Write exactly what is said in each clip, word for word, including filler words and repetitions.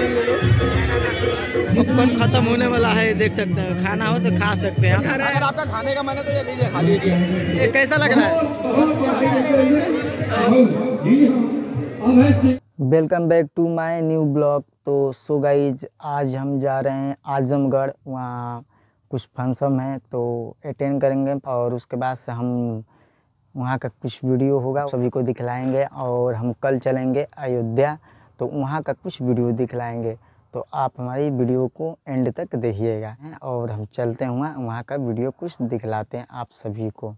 Popcorn खत्म होने वाला है, देख सकते हैं। खाना हो तो खा सकते हैं। अगर आपका खाने का मन है तो ये लीजिए, खा लीजिए। ये कैसा लग रहा है? Welcome back to my new blog. तो सो गाइज, आज हम जा रहे हैं आजमगढ़। वहाँ कुछ फंक्शन है तो अटेंड करेंगे और उसके बाद से हम वहाँ का कुछ वीडियो होगा सभी को दिखलाएंगे। और हम कल चलेंगे अयोध्या, तो वहाँ का कुछ वीडियो दिखलाएंगे। तो आप हमारी वीडियो को एंड तक देखिएगा और हम चलते हैं वहाँ वहाँ का वीडियो कुछ दिखलाते हैं आप सभी को।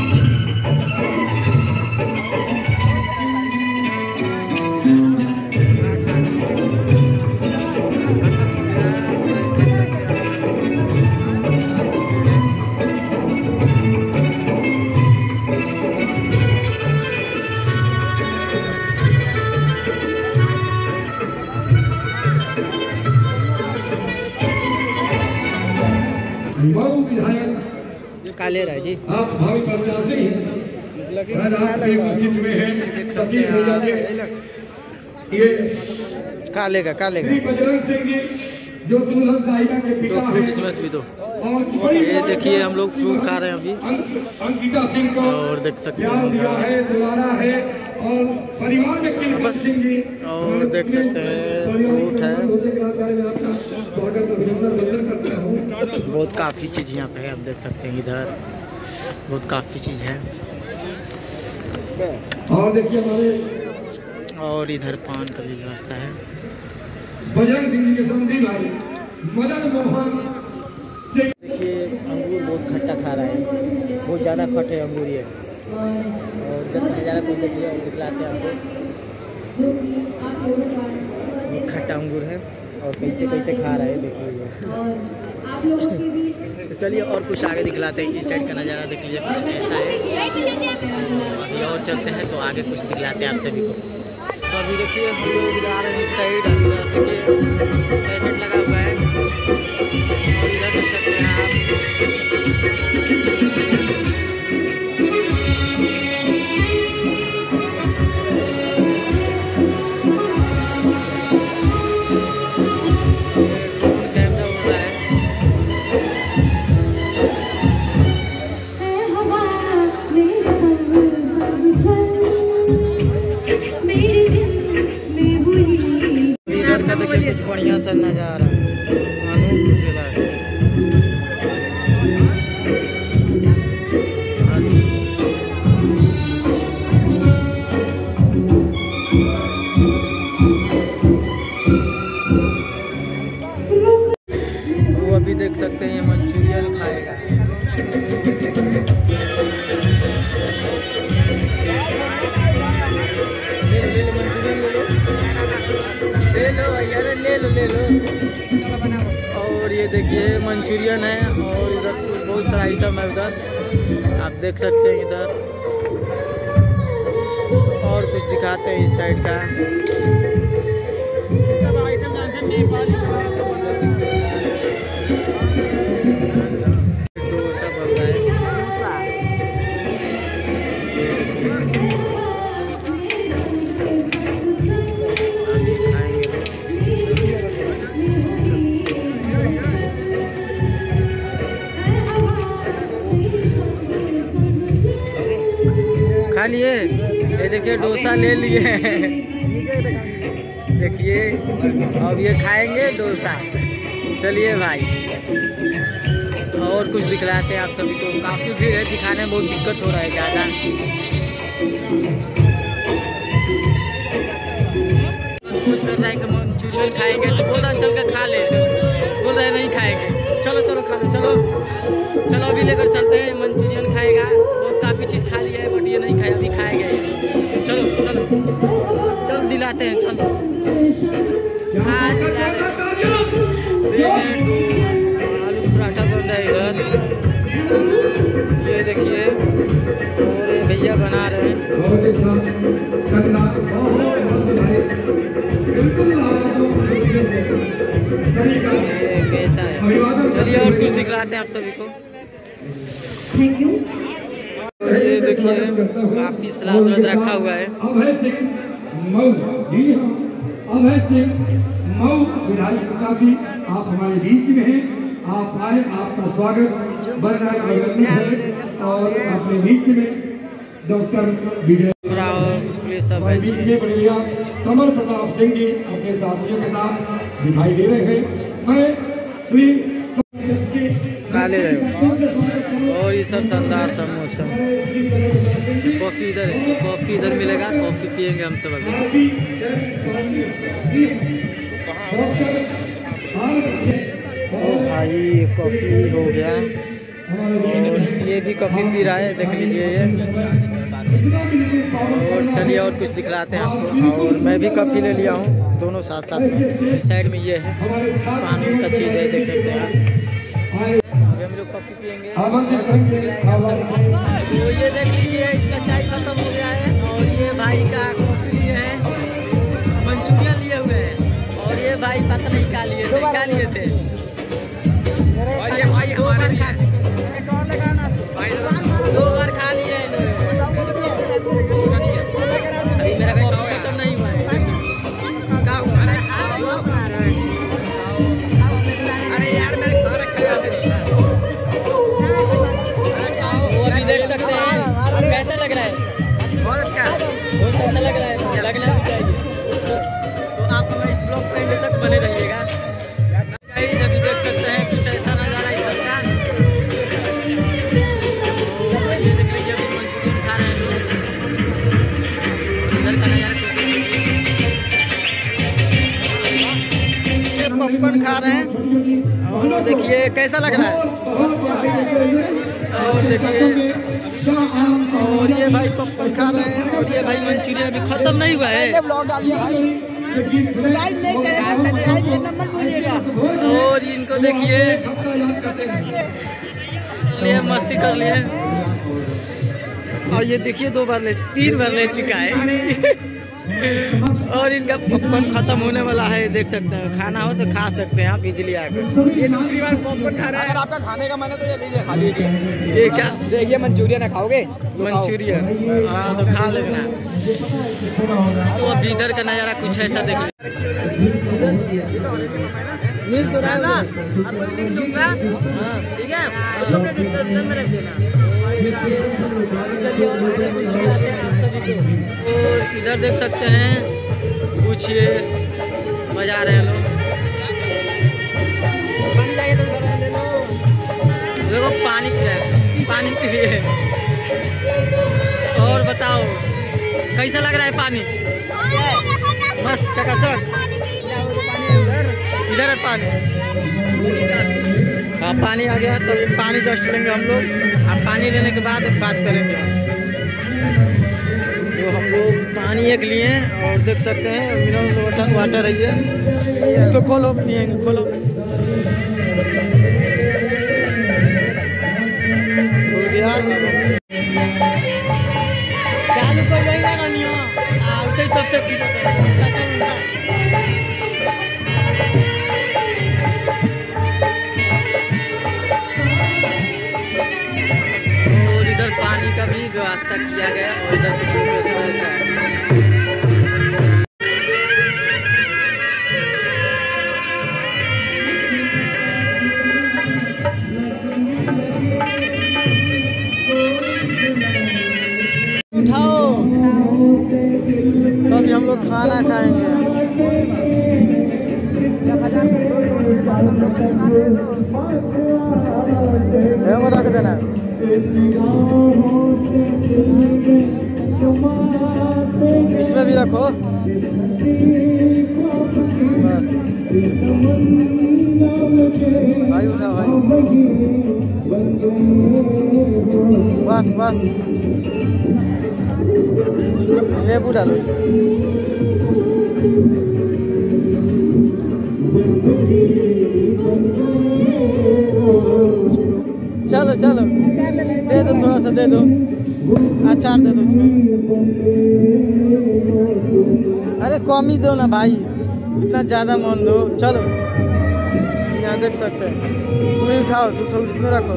काले रहा जी, आप भावी प्रत्याशी देख सकते हैं। ये काले का काले का श्री बजरंग सिंह जी जो दुल्हन साहिबा के दो पिता फ्रूट हैं। समेत भी दो। और बड़ी ये देखिए हम लोग फ्रूट खा रहे हैं अभी अंक- अंकिता सिंह को और देख सकते प्यार दिया हैं। है, दुलारा है। और परिवार में किलकर सिंह जी और देख सकते हैं फ्रूट है। स्वागत अभिनंदन वंदन करता हूँ। बहुत काफ़ी चीज़ यहाँ पे है, आप देख सकते हैं। इधर बहुत काफ़ी चीज़ है और देखिए हमारे और इधर पान का भी व्यवस्था है। बजरंग सिंह जी के समधी भाई मदन मोहन सिंह। देखिए अंगूर बहुत खट्टा खा रहा है, बहुत ज़्यादा खट्टे अंगूर ये। और इधर नज़ारा कुछ देखिए और दिखलाते हैं आपको। ये खट्टा अंगूर है और कैसे कैसे खा रहा है देखिए। तो चलिए और कुछ आगे दिखलाते हैं। इस साइड का नज़ारा देख लीजिए, कुछ ऐसा है। अभी और चलते हैं तो आगे कुछ दिखलाते हैं आप सभी को। तो अभी देखिए हम लोग जा रहे हैं इस साइड। देखिए कैसेट लगा हुआ है और इधर देख सकते हैं आप। कैमरा उड़ रहा है। इधर का देखिए कुछ बढ़िया सा नजारा है। कानून ठेला है। तो अभी देख सकते हैं ये मंचूरियन खाएगा। ले लो ले लो मंचूरियन ले लो ले लो भैया ले लो ले लो। और ये देखिए मंचूरियन है और इधर बहुत सारा आइटम है। उधर आप देख सकते हैं। इधर और कुछ दिखाते हैं इस साइड का। डोसा बन रहा है। डोसा अभी खाएंगे लोग। खा लिए। ये देखिए डोसा ले लिए। देखिए अब ये खाएंगे डोसा। चलिए भाई और कुछ दिखलाते हैं आप सभी को। काफ़ी भीड़ है, दिखाने में बहुत दिक्कत हो रहा है ज़्यादा। कुछ कर रहा है कि मंचूरियन खाएंगे तो बोल रहा है चल कर खा लेते। बोल रहे नहीं खाएंगे। चलो चलो खा लो, चलो चलो अभी लेकर चलते हैं। मंचूरियन खाएगा, बहुत काफ़ी चीज़ खा लिया है बट ये नहीं खाया, अभी खाएगा ये। चलो चलो चल दिलाते हैं, चलो हाँ दिला रहे हैं। आलू पराठा बन रहा है इधर, ये देखिए। और भैया बना रहे हैं। ये कैसा है? चलिए और कुछ दिखलाते हैं आप सभी को। ये देखिए काफी सलाद वलाद रखा हुआ है। अभय सिंह मऊ विधायक प्रत्याशी आप हमारे बीच में हैं। आप आए, आपका स्वागत बरना है और अपने बीच में डॉक्टर विजय बीच में बढ़िया समर प्रताप सिंह जी अपने साथियों के साथ दिखाई दे रहे हैं। मैं श्री काले रहे और ये सब शानदार सा मौसम। कॉफी इधर है, कॉफी इधर मिलेगा, कॉफी पियेंगे हम सब अभी। ओ भाई कॉफी हो गया और ये भी कॉफी पी रहा है, देख लीजिए ये। और चलिए और कुछ दिखलाते हैं आपको। और मैं भी कॉफी ले लिया हूँ, दोनों साथ साथ में। साइड में ये है पानी का चीज़ है, देख सकते हैं आप। अभी हम लोग कॉफी पियेंगे। तो ये देख लीजिए इसका चाय खत्म हो गया है और ये भाई का कॉफी लिए है, मंचूरियन लिए हुए हैं। और ये भाई पता नहीं क्या लिए थे, क्या लिए थे। और ये भाई हमारे खा दो बार खा लिए हैं अभी मेरा कॉफी खत्म नहीं हुआ है। अरे यार मेरे खा रखा है। वो अभी देख सकते हैं कैसा लग रहा है। बहुत अच्छा, बहुत अच्छा लग रहा है, लगना भी चाहिए। तो आप हमें इस ब्लॉग पे एंड तक बने रहिएगा। अभी देख सकते हैं कुछ ऐसा नज़ारा इधर का। ये देख लीजिए अभी मंचूरियन खा रहे हैं लोग। इधर का नज़ारा पॉपकॉर्न खा रहे हैं और देखिए कैसा लग रहा है। और देखिए और ये भाई पॉपकॉर्न खा रहे हैं और ये भाई मंचूरियन अभी खत्म नहीं हुआ है। और इनको देखिए लिए मस्ती कर लिए। और ये देखिए दो बार ले तीन बार ले चुका है। और इनका पॉपकॉर्न खत्म होने वाला है, देख सकते हैं। खाना हो तो खा सकते हैं आप इजीली आकर। ये दूसरी बार पॉपकॉर्न खा रहा है। अगर आपका खाने का मन है तो ये लीजिए, खा लीजिए। ये क्या देखिए मंचूरियन है, खाओगे? मंचूरियन? हाँ तो खा लेना। तो अब इधर का नज़ारा कुछ ऐसा देख मिल तो रहा है ना, आपको लिख दूंगा। हाँ ठीक है, डिस्क्रिप्शन में रख देना। चलिए और आगे कुछ दिखाते हैं आप सभी को। और इधर देख सकते हैं कुछ ये बजा रहे हैं लोग। पानी चाहिए तो ले लो। देखो पानी पी रहे हैं, पानी पी रहे हैं। और बताओ कैसा लग रहा है पानी? मस्त चकाचक। इधर है पानी। हाँ पानी आ गया तो पानी जस्ट लेंगे हम लोग। हाँ पानी लेने के बाद बात करेंगे। तो हम लोग पानी एक लिए और देख सकते हैं मिनरल वाटर वाटर है ये। इसको खोलो, पिएंगे, खोलो। हो गया चालू कर जाएगा ना नियो। उसे सबसे पानी का भी व्यवस्था किया गया और इधर उठाओ तभी हम लोग खाना खाएंगे। रख देना। इसमें भी रखो। भाई उठा भाई, बस बस नींबू डालो। चलो चलो दे दो, थोड़ा सा दे दो, अचार दे दो उसमें। अरे कम ही दो ना भाई, इतना ज़्यादा मन दो। चलो यहाँ देख सकते हैं, पूरी उठाओ, तू थोड़ा इसमें रखो।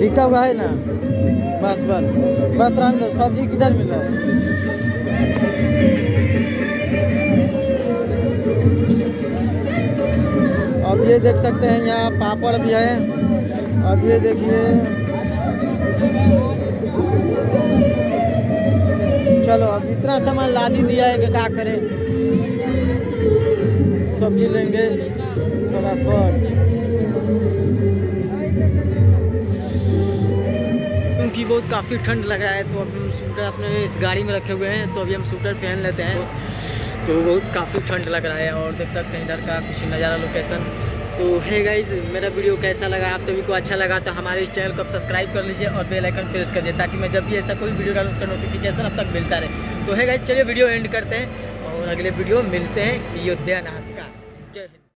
टिका हुआ है ना, बस बस बस रहने दो। सब्जी किधर मिल रहा है? अब ये देख सकते हैं यहाँ पापड़ भी है। अब ये देखिए, चलो अब इतना सामान ला दी दिया है कि क्या करें, सब्जी लेंगे फटाफट। क्योंकि बहुत काफ़ी ठंड लग रहा है तो अभी हम स्वेटर अपने इस गाड़ी में रखे हुए हैं, तो अभी हम स्वेटर पहन लेते हैं। तो बहुत काफ़ी ठंड लग रहा है और देख सकते हैं इधर का कुछ नज़ारा, लोकेशन। तो है गाइस, मेरा वीडियो कैसा लगा, आप सभी को अच्छा लगा तो हमारे इस चैनल को सब्सक्राइब कर लीजिए और बेल आइकन प्रेस कर दीजिए, ताकि मैं जब भी ऐसा कोई वीडियो डालूँ उसका नोटिफिकेशन अब तक मिलता रहे। तो है गाइस, चलिए वीडियो एंड करते हैं और अगले वीडियो मिलते हैं अयोध्या नाथ का। जय हिंद।